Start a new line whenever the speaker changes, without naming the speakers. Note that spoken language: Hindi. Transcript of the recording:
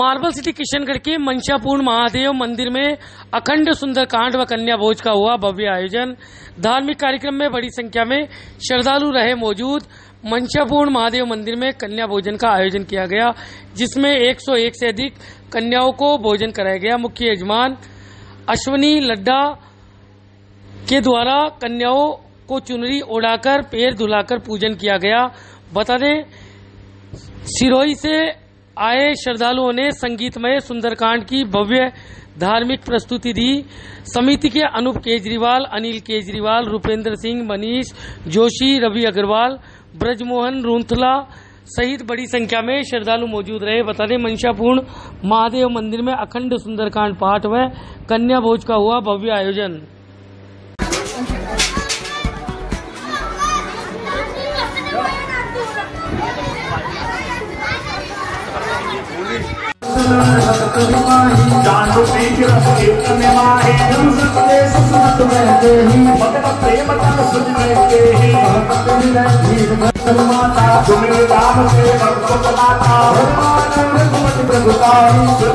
मार्बल सिटी किशनगढ़ के मंशापूर्ण महादेव मंदिर में अखंड सुंदरकांड व कन्या भोज का हुआ भव्य आयोजन। धार्मिक कार्यक्रम में बड़ी संख्या में श्रद्धालु रहे मौजूद। मंशापूर्ण महादेव मंदिर में कन्या भोजन का आयोजन किया गया, जिसमें 101 से अधिक कन्याओं को भोजन कराया गया। मुख्य यजमान अश्वनी लड्डा के द्वारा कन्याओं को चुनरी ओढ़ाकर पैर धुलाकर पूजन किया गया। बता दें, सिरोही से आए श्रद्धालुओं ने संगीतमय सुंदरकांड की भव्य धार्मिक प्रस्तुति दी। समिति के अनूप केजरीवाल, अनिल केजरीवाल, रुपेंद्र सिंह, मनीष जोशी, रवि अग्रवाल, ब्रजमोहन रूंथला सहित बड़ी संख्या में श्रद्धालु मौजूद रहे। बता दें, मंशापूर्ण महादेव मंदिर में अखंड सुंदरकांड पाठ व कन्या भोज का हुआ भव्य आयोजन।
माता